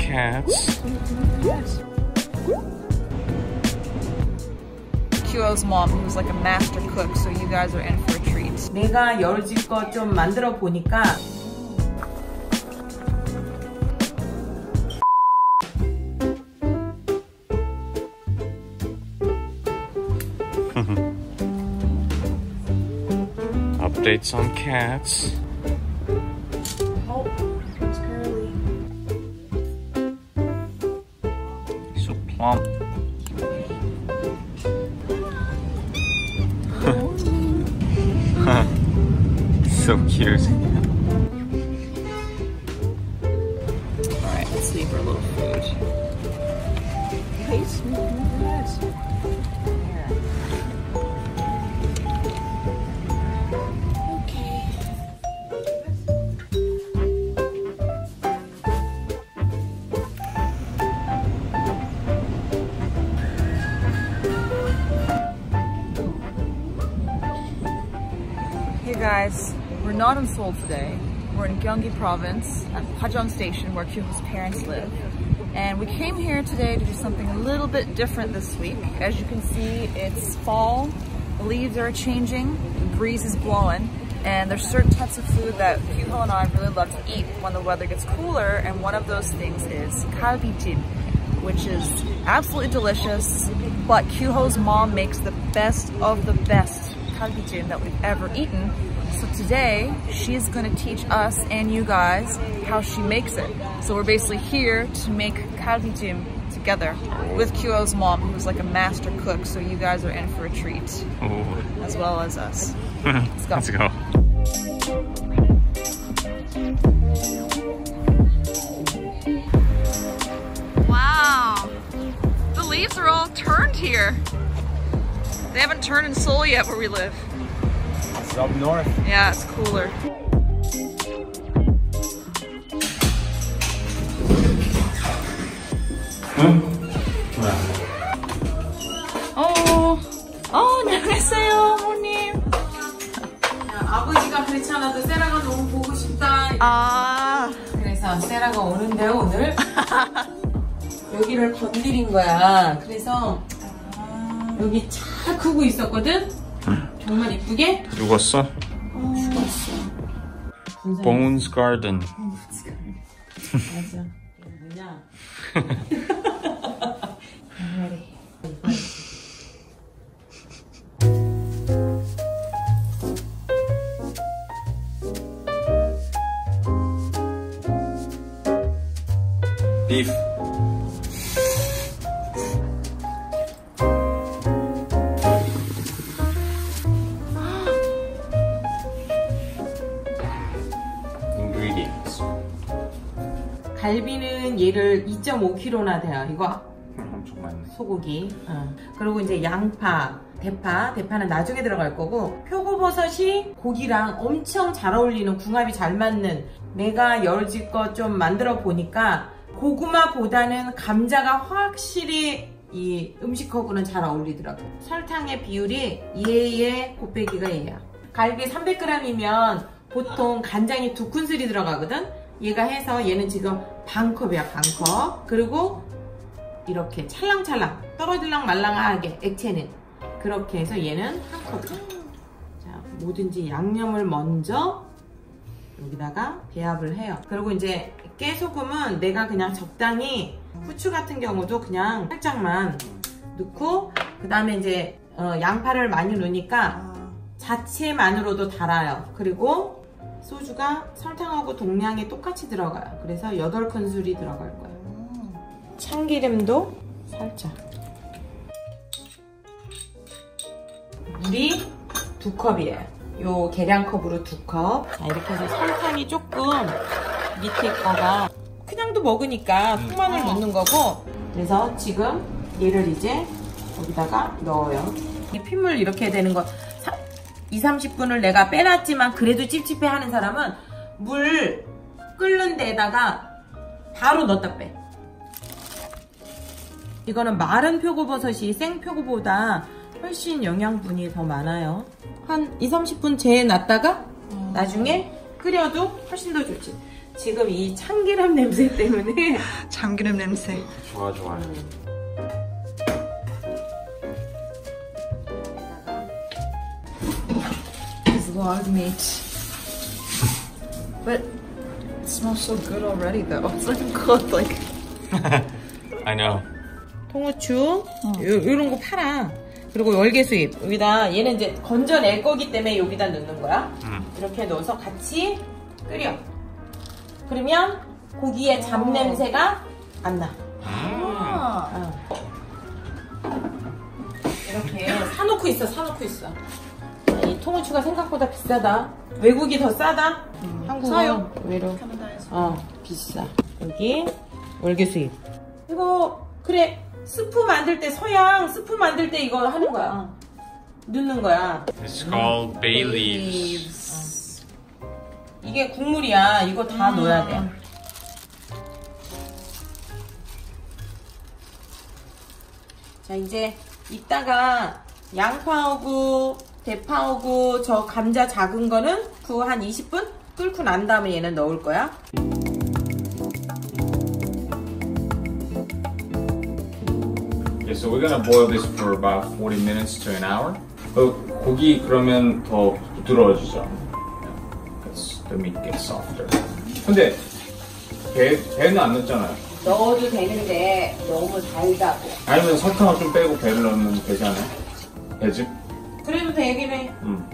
cats. Yes. Kyo's mom, who's like a master cook, so you guys are in for a treat. 내가 여지껏 좀 만들어 보니까 Updates on cats. Oh, it's curly. So plump. So cute. Alright, let's leave her a little food. Taste me. Yes. Hey guys, we're not in Seoul today. We're in Gyeonggi province at Hwajeong Station where Kyo's parents live. And we came here today to do something a little bit different this week. As you can see, it's fall, the leaves are changing, the breeze is blowing, and there's certain types of food that Kyo and I really love to eat when the weather gets cooler, and one of those things is galbijjim, which is absolutely delicious, but Kyo's mom makes the best of the best galbijjim that we've ever eaten. So today, she's gonna teach us and you guys how she makes it. So we're basically here to make galbijjim together with Kyo's mom, who's like a master cook, so you guys are in for a treat. Ooh. As well as us. Let's go. Let's go. Wow, the leaves are all turned here. They haven't turned in Seoul yet where we live. It's up north. Yeah, it's cooler. 안녕하세요, 어머님. 아버지가 그렇지 않아도 세라가 너무 보고 싶다. 아, 그래서 세라가 오는데 오늘 여기를 건드린 거야. 그래서 여기 잘 크고 있었거든. 정말 이쁘게 죽었어? 죽었어. Bones Garden. 맞아. 뭐냐? Beef. Ingredients. 갈비는 얘를 2.5kg나 돼요. 이거 엄청 많네. 소고기. 그리고 이제 양파, 대파는 나중에 들어갈 거고, 표고버섯이 고기랑 엄청 잘 어울리는, 궁합이 잘 맞는, 내가 여지껏 좀 만들어 보니까 고구마보다는 감자가 확실히 이 음식하고는 잘 어울리더라고. 설탕의 비율이 얘의 곱빼기가 얘야. 갈비 300g이면 보통 간장이 2큰술이 들어가거든. 얘가 해서 얘는 지금 반컵이야, 반컵. 그리고 이렇게 찰랑찰랑 떨어질랑 말랑하게 액체는 그렇게 해서 얘는 한 컵. 자, 뭐든지 양념을 먼저 여기다가 배합을 해요. 그리고 이제 깨소금은 내가 그냥 적당히, 후추 같은 경우도 그냥 살짝만 넣고, 그 다음에 이제 양파를 많이 넣으니까 자체만으로도 달아요. 그리고 소주가 설탕하고 동량이 똑같이 들어가요. 그래서 8큰술이 들어갈 거예요. 참기름도 살짝. 물이 2컵이에요. 요 계량컵으로 2컵. 자, 이렇게 해서 설탕이 조금, 밑에 거가 그냥도 먹으니까 통마늘 넣는 거고, 그래서 지금 얘를 이제 여기다가 넣어요. 이 핏물 이렇게 되는 거 20-30분을 내가 빼놨지만 그래도 찝찝해 하는 사람은 물 끓는 데에다가 바로 넣었다 빼. 이거는 마른 표고버섯이 생표고보다 훨씬 영양분이 더 많아요. 한 20-30분 재놨다가 나중에 끓여도 훨씬 더 좋지. 지금 이 참기름 냄새 때문에 참기름 냄새. 좋아요. It's a lot of meat. But it smells so good already though. It's not even cooked like. I know. 통후추 요런 거 팔아. 그리고 열개수잎 여기다 얘는 이제 건져낼 거기 때문에 여기다 넣는 거야. 이렇게 넣어서 같이 끓여. 그러면 고기의 잡냄새가 안 나. 이렇게 사놓고 있어. 이 통후추가 생각보다 비싸다. 외국이 더 싸다. 한국은 싸요. 외로. 비싸. 여기 월계수잎. 이거 그래 스프 만들 때 서양 스프 만들 때 이거 하는 거야. 넣는 거야. It's called bay leaves. 이게 국물이야. 이거 다 넣어야 돼. 자 이제 이따가 양파하고 대파하고 저 감자 작은 거는 그 한 20분 끓고 난 다음에 얘는 넣을 거야. Yeah, so we're gonna boil this for about 40 minutes to an hour. 고기 그러면 더 부드러워지죠. Because the meat gets softer. 근데 배는 안 넣었잖아요. 넣어도 되는데 너무 달다고. 아니면 설탕을 좀 빼고 배를 넣으면 되잖아요. 배즙? 그래도 되긴 해.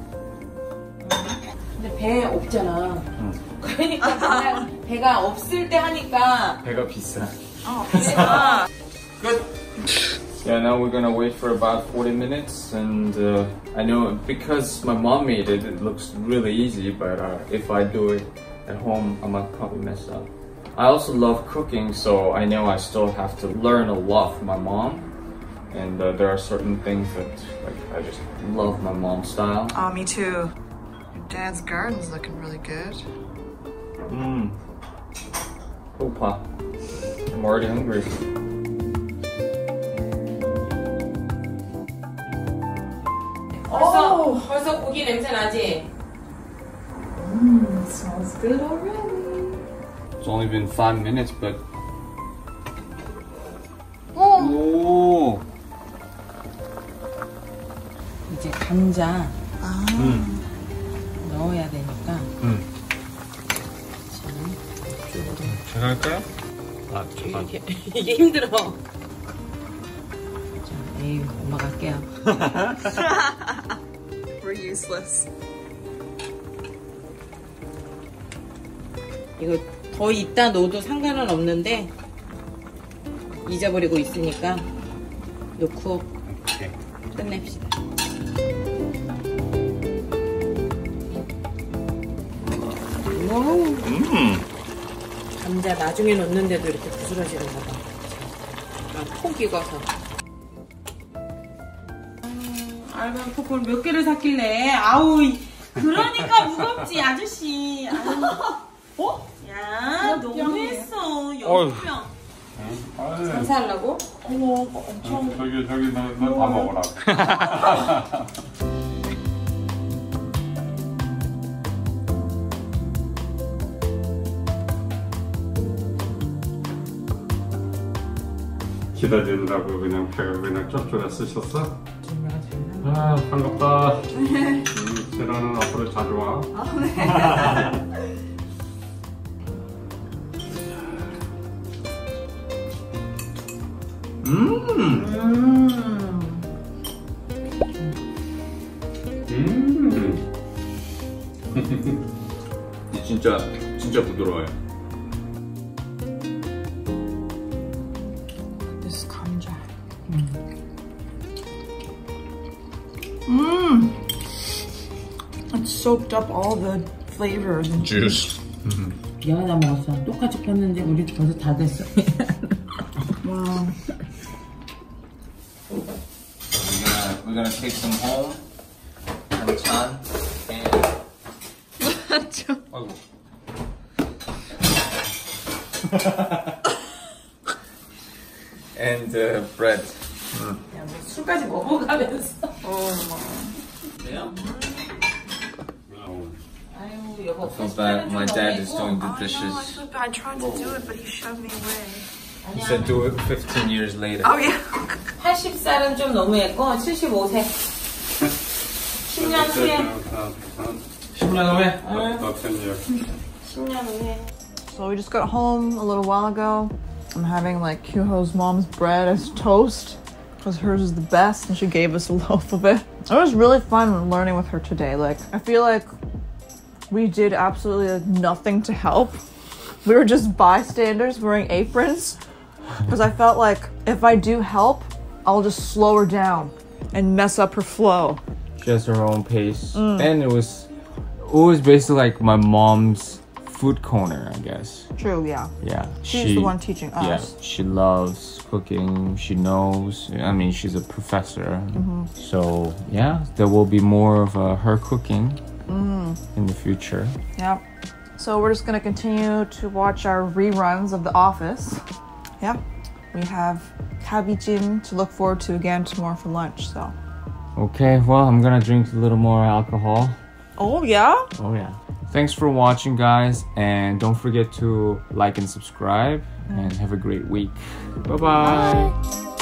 근데 배 없잖아. 그러니까 맨날 배가 없을 때 하니까. 배가 비싸. 그래서 Good. Yeah, now we're gonna wait for about 40 minutes, and I know because my mom made it, it looks really easy, but if I do it at home, I might probably mess up. I also love cooking, so I know I still have to learn a lot from my mom, and there are certain things that like I just love my mom's style. Me too. Your dad's garden's looking really good. Opa. I'm already hungry. 벌써 고기 냄새 나지? It smells good already. It's only been 5 minutes, but Oh. oh, 이제 감자 넣어야 되니까. 제가 할까요? 아, 잠깐. 이게 힘들어. 자, 에이, 엄마가 할게요. We're useless. 이거 더 있다 넣어도 상관은 없는데 잊어버리고 있으니까 넣고 오케이. 끝냅시다. 와우. 감자 나중에 넣는데도 이렇게 부스러지는 거 봐. 폭 익어서. 알면 폭을 몇 개를 샀길래. 아우, 그러니까 무겁지, 아저씨. 어? 야, 너무했어. 6병. 장사하려고? 어머, 엄청. 저기 너 다 먹어라. 기다리느라고 그냥 배가 그냥 쫄쫄해 쓰셨어? 아 반갑다. 세라는 앞으로 자주 와. 진짜 부드러워요. This 감자. It soaked up all the flavors and Juice. 얘가 다 먹었어. 똑같이 폈는데 우리 벌써 다 됐어. wow. We're gonna take some home. 반찬 and 아이고. and bread. 야, 뭐 술까지 먹어가면서. Oh my. 네요? 아유, 여보. I feel bad. My dad is doing the Oh no, I dishes. feel bad. I tried to do it, but he shoved me away. He said do it 15 years later. Oh yeah. 80살은 좀 너무했고 75세. 10년 후에. 10년 후에? About 10 years. 10년 후에. So we just got home a little while ago. I'm having like Kyuho's mom's bread as toast because hers is the best and she gave us a loaf of it. It was really fun learning with her today. Like, I feel like we did absolutely like, nothing to help. We were just bystanders wearing aprons because I felt like if I do help, I'll just slow her down and mess up her flow. She has her own pace. And it was basically like my mom's food corner, I guess. True, yeah. Yeah. She's the one teaching us. Yeah, she loves cooking. She knows. I mean, she's a professor. So, yeah, there will be more of her cooking in the future. Yeah. So we're just gonna continue to watch our reruns of The Office. Yeah. We have kabijin to look forward to again tomorrow for lunch, so. Okay, well, I'm gonna drink a little more alcohol. Oh, yeah? Oh, yeah. Thanks for watching, guys, and don't forget to like and subscribe, and have a great week. Bye-bye. Bye.